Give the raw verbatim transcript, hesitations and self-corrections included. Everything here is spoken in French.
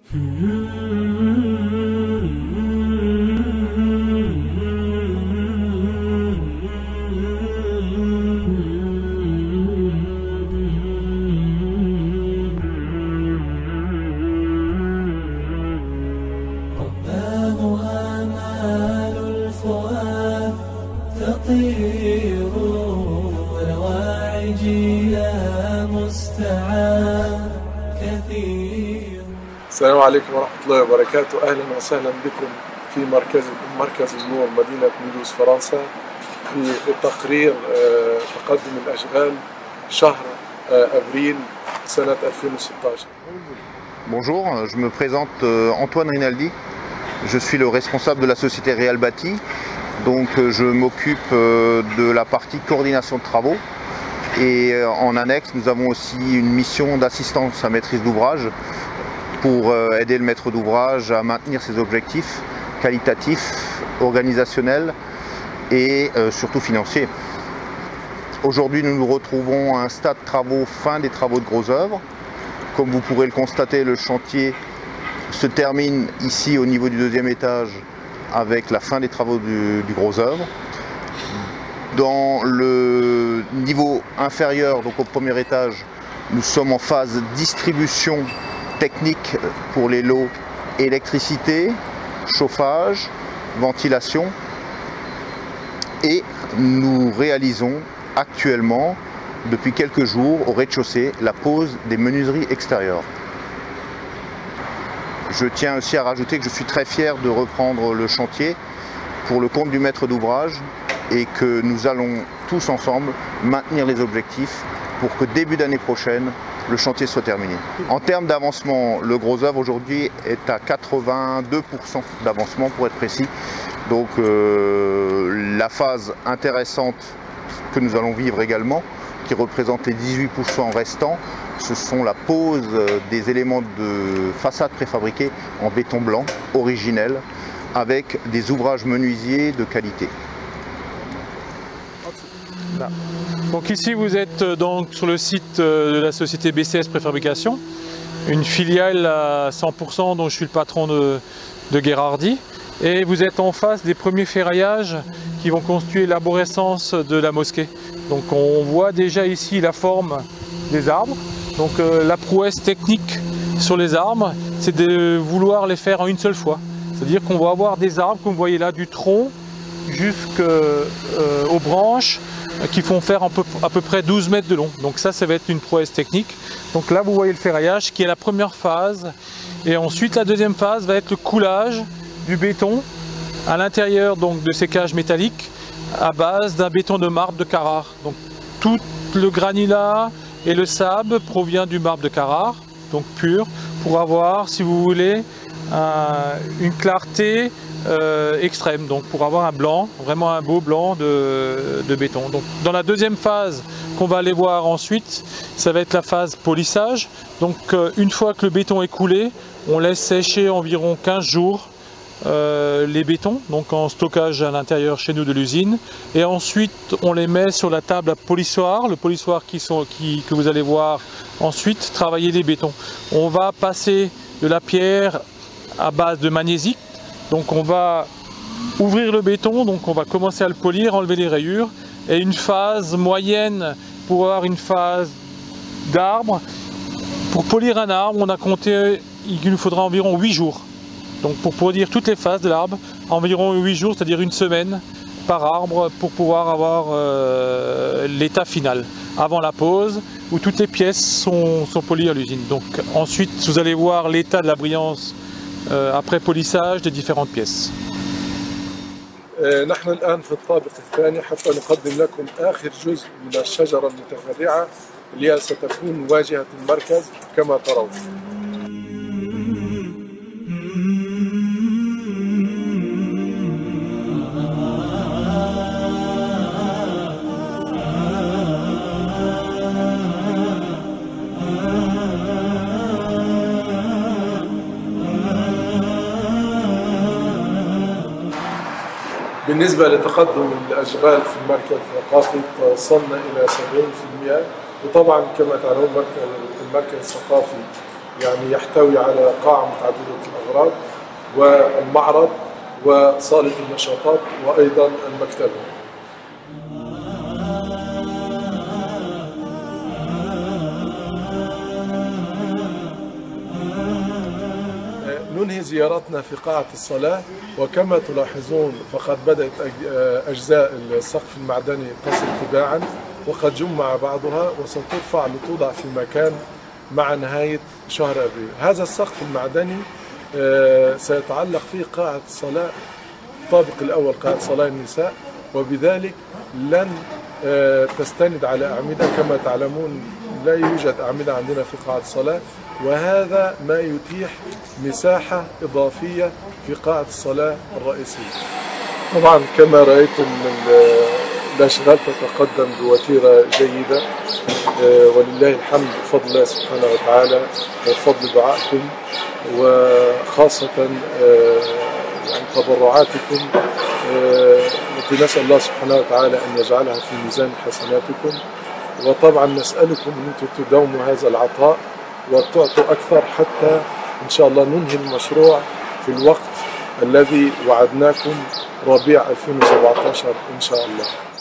تطير والواعجي يا مستعان كثير. السلام عليكم ورحمة الله وبركاته. أهلا وسهلا بكم في مركزكم مركز النور مدينة مودوز فرنسا في تقرير تقدم الأشغال شهر أبريل سنة ألفين وستة عشر. Bonjour, je me présente Antoine Rinaldi. Je suis le responsable de la société Real Bâti. Donc je m'occupe de la partie coordination de travaux et en annexe nous avons aussi une mission d'assistance à maîtrise d'ouvrage pour aider le maître d'ouvrage à maintenir ses objectifs qualitatifs, organisationnels et surtout financiers. Aujourd'hui nous nous retrouvons à un stade de travaux fin des travaux de gros œuvres. Comme vous pourrez le constater, le chantier se termine ici au niveau du deuxième étage avec la fin des travaux du, du gros œuvre. Dans le niveau inférieur, donc au premier étage, nous sommes en phase distribution technique pour les lots électricité, chauffage, ventilation et nous réalisons actuellement depuis quelques jours au rez-de-chaussée la pose des menuiseries extérieures. Je tiens aussi à rajouter que je suis très fier de reprendre le chantier pour le compte du maître d'ouvrage et que nous allons tous ensemble maintenir les objectifs pour que début d'année prochaine, le chantier soit terminé. En termes d'avancement, le gros œuvre aujourd'hui est à quatre-vingt-deux pour cent d'avancement pour être précis. Donc euh, la phase intéressante que nous allons vivre également, qui représente les dix-huit pour cent restants, ce sont la pose des éléments de façade préfabriqués en béton blanc, originel, avec des ouvrages menuisiers de qualité. Là. Donc ici vous êtes donc sur le site de la société B C S Préfabrication, une filiale à cent pour cent dont je suis le patron de, de Gherardi. Et vous êtes en face des premiers ferraillages qui vont constituer l'arborescence de la mosquée. Donc on voit déjà ici la forme des arbres. Donc euh, la prouesse technique sur les arbres, c'est de vouloir les faire en une seule fois. C'est-à-dire qu'on va avoir des arbres, comme vous voyez là, du tronc jusqu'aux euh, branches qui font faire à peu, à peu près douze mètres de long. Donc ça, ça va être une prouesse technique. Donc là, vous voyez le ferraillage qui est la première phase. Et ensuite, la deuxième phase va être le coulage du béton à l'intérieur donc de ces cages métalliques à base d'un béton de marbre de Carrare. Donc tout le granulat et le sable provient du marbre de Carrare, donc pur, pour avoir, si vous voulez, un, une clarté euh, extrême, donc pour avoir un blanc, vraiment un beau blanc de, de béton. Donc dans la deuxième phase qu'on va aller voir ensuite, ça va être la phase polissage. Donc euh, une fois que le béton est coulé, on laisse sécher environ quinze jours Euh, les bétons, donc en stockage à l'intérieur chez nous de l'usine, et ensuite on les met sur la table à polissoir, le polissoir qui sont, qui, que vous allez voir ensuite travailler les bétons. On va passer de la pierre à base de magnésique, donc on va ouvrir le béton, donc on va commencer à le polir, enlever les rayures, et une phase moyenne pour avoir une phase d'arbre. Pour polir un arbre, on a compté, il nous faudra environ huit jours. Donc pour produire toutes les phases de l'arbre, environ huit jours, c'est-à-dire une semaine par arbre pour pouvoir avoir euh, l'état final avant la pose où toutes les pièces sont, sont polies à l'usine. Donc ensuite vous allez voir l'état de la brillance euh, après polissage des différentes pièces. نحن الآن في الطابق الثاني حتى نقدم لكم آخر جزء من الشجرة المتفرعة اللي ستكون واجهة المركز كما ترون. بالنسبة لتقدم الأشغال في المركز الثقافي وصلنا إلى سبعين بالمئة، وطبعا كما تعلمون المركز الثقافي يعني يحتوي على قاعة متعددة الأغراض والمعرض وصالة النشاطات وأيضا المكتبة. ننهي زيارتنا في قاعة الصلاة، وكما تلاحظون فقد بدأت أجزاء السقف المعدني تصل تباعا وقد جمع بعضها وسترفع لتوضع في مكان مع نهاية شهر أبريل. هذا السقف المعدني سيتعلق فيه قاعة الصلاة، الطابق الأول قاعة صلاة النساء، وبذلك لن تستند على أعمدة. كما تعلمون لا يوجد أعمدة عندنا في قاعة الصلاة، وهذا ما يتيح مساحة إضافية في قاعة الصلاة الرئيسية. طبعا كما رأيتم الأشغال تتقدم بوتيرة جيدة، ولله الحمد بفضل الله سبحانه وتعالى وبفضل دعائكم وخاصة يعني تبرعاتكم التي نسأل الله سبحانه وتعالى أن يجعلها في ميزان حسناتكم. وطبعا نسألكم أن أنتم تداوموا هذا العطاء وتعطوا أكثر حتى إن شاء الله ننهي المشروع في الوقت الذي وعدناكم ربيع ألفين وسبعة عشر إن شاء الله.